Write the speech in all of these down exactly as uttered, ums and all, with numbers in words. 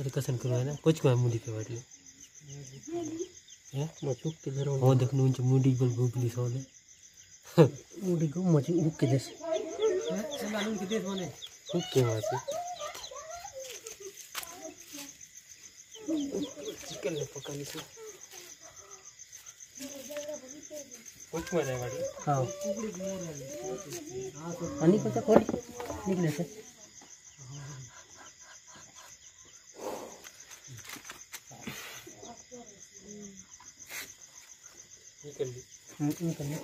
अरे कसन करो है ना कुछ को मुंडी के वाटले है म चुक के धरो हो देखनु उंच मुंडी गोल भूपली सोले मुंडी को मची उक के देस है चलानु के देस माने उक के मासी चिकन ले पकानी से कुछ में नहीं वाटले हां पानी को तो खोल निकले से निकल ली निकल ली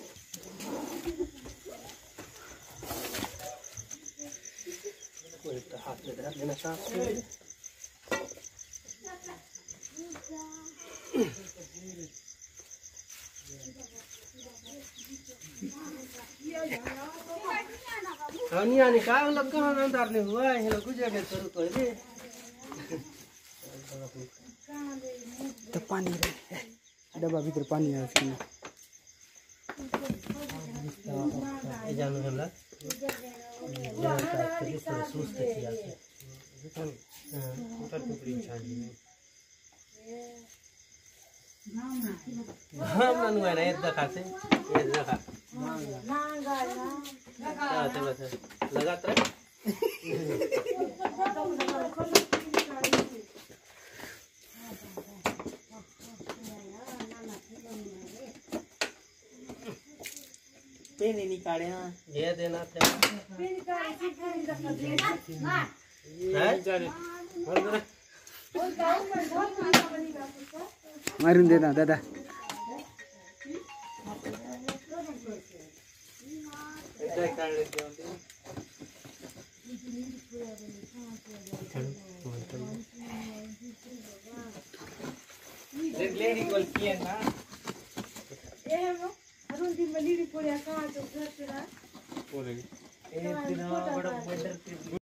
कोई तो हाथ में धर लेना साफ से नहीं आने का लोग कहाँ अंदर नहीं हुआ है लोग कुछ जगह शुरू कर दे तो पानी डब्बा भीतर पानी है उसमें ये जानू है ना जान का तेरे से सूस के किया है हां ऊपर टुकड़ी छानी है हां ना नु है ना ये देखा से ये देखा मांगा हां चलो चलो लगातार पेन निकाले हां ये देना था पेन निकाले सिर्फ रख दे हां है जाने और जरा और गांव में ढोल मारा बनेगा उसका मारून देना दादा ऐसा कर लेते हैं देख लेडी कॉल किया ना ये हम अरुण दिन में लीडी पड़े कहां तो घर पे ना बोलेगी एक दिन बड़ा वेदर